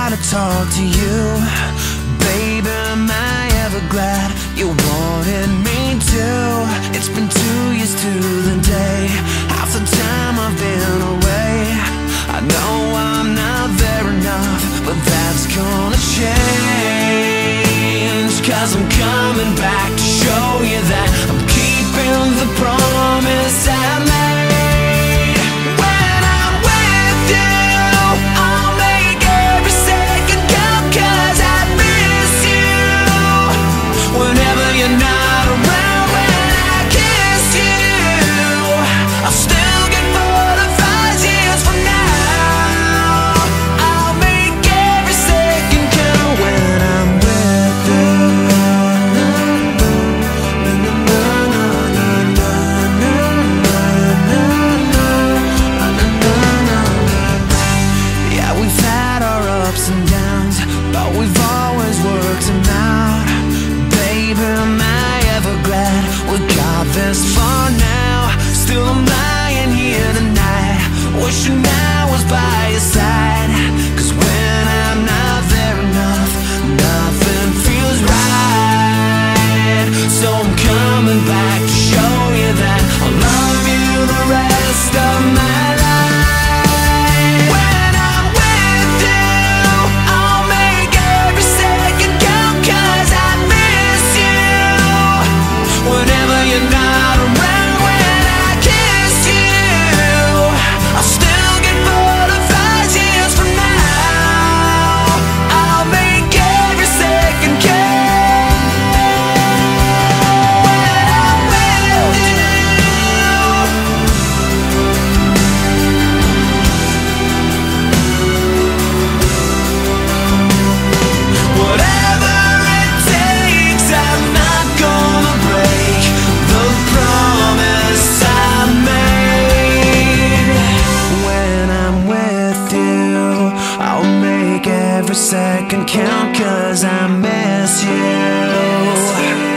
gotta talk to you. Baby, am I ever glad you wanted me to? It's been 2 years to the day, half the time I've been away. I know I'm not there enough, but that's gonna change. 'Cause I'm coming back to show you that I'm keeping the promise I made. When I'm with you, I'll make every second count, 'cause I miss you. Whenever you're not around, when I kiss you, I'll still get butterflies years from now. I'll make every second count when I'm with you. Yeah, we've had our ups and downs, but we've always worked them out. Baby, am I ever glad we got this far now? Still I'm lying here tonight, wishing I was by your side. 'Cause when I'm not there enough, nothing feels right. So I'm coming back to show you that I'll love you the rest of my life. When I'm with you, I'll make every second count, 'cause I miss you. Whenever you're not around, when I kiss you, I'll still get butterflies years from now. I'll make every second count when I'm with you. Whatever it takes, I'm not gonna break the promise I made. When I'm with you, I'll make every second count, 'cause I miss you.